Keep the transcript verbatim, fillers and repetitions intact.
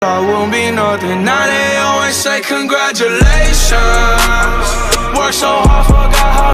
I won't be nothing. Now they always say congratulations. Work so hard for